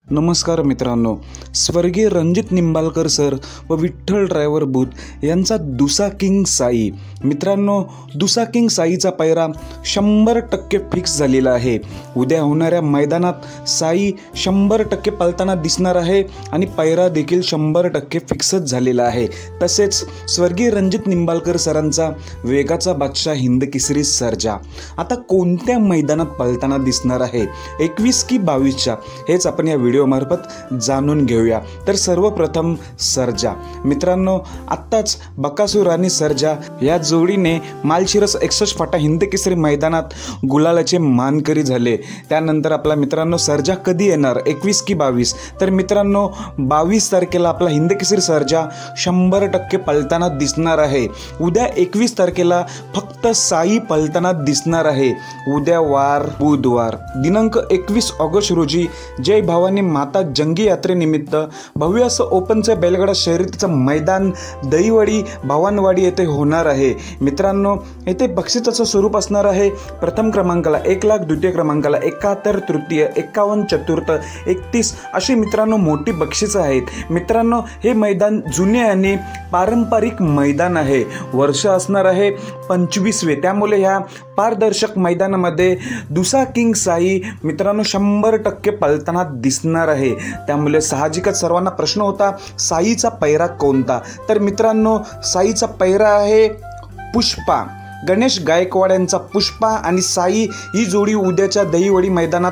नमस्कार मित्रांनो, स्वर्गीय रणजित निंबाळकर सर व विठ्ठल ड्रायव्हर बूथ यांचा दुसा किंग साई. मित्रांनो, दुसा किंग साईचा पायरा 100% फिक्स झालेला आहे. उद्या होणाऱ्या मैदानात साई 100% पळताना दिसणार आहे आणि पायरा देखील 100% फिक्सच झालेला आहे. तसेच स्वर्गीय रणजित निंबाळकर सरांचा वेगाचा बादशाह हिंद केसरी सर्जा आता कोणत्या मैदानात पळताना दिसणार आहे, 21 की 22च्या, हेच आपण या व्हिडिओ मार्फत जाणून घेऊया. तर सर्वप्रथम सर्जा. मित्रांनो, आत्ताच बकासूर आणि सर्जा या जोडीने माळशिरस 61 फाटा हिंद केसरी मैदानात गुलालाचे मानकरी झाले. त्यानंतर आपला मित्रांनो सर्जा कधी येणार, 21 की 22? तर मित्रांनो 22 तारखेला आपला हिंद केसरी सर्जा 100% पळताना दिसणार आहे. उद्या 21 तारखेला फक्त साई पळताना दिसणार आहे. उद्या वार बुधवार दिनांक 21 ऑगस्ट रोजी जय भवानी माता जंगी यात्रेनिमित्त भव्य असं ओपनचं बैलगाडा शर्यतीचं मैदान दहिवडी भवानवाडी येथे होणार आहे. मित्रांनो, येथे बक्षिसाचं स्वरूप असणार आहे. प्रथम क्रमांकाला 1 लाख, द्वितीय क्रमांकाला 71, तृतीय 51, चतुर्थ 31 अशी मित्रांनो मोठी बक्षिसं आहेत. मित्रांनो, हे मैदान जुने आणि पारंपरिक मैदान आहे. वर्ष असणार आहे 25वे. त्यामुळे ह्या पारदर्शक मैदानामध्ये दुसा किंग साई मित्रांनो 100% पळताना दिसणार आहे. त्यामुळे साहजिकच सर्वांना प्रश्न होता, साईचा पैरा कोणता? तर मित्रांनो, साईचा पैरा आहे पुष्पा. गणेश गायकवाड यांचा पुष्पा आणि साई ही जोडी उद्याच्या दहिवडी मैदानात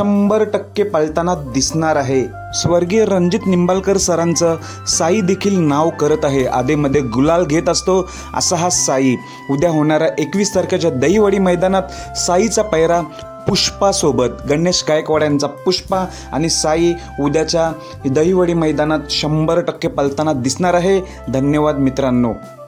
100% पळताना दिसणार आहे. स्वर्गीय रणजित निंबाळकर सरांचं साई देखील नाव करत आहे. आधीमध्ये गुलाल घेत असतो असा हा साई. उद्या होणाऱ्या 21 तारखेच्या दहिवडी मैदानात साईचा पैरा पुष्पासोबत, गणेश गायकवाड यांचा पुष्पा आणि साई उद्याच्या दहिवडी मैदानात 100% पळताना दिसणार आहे. धन्यवाद मित्रांनो.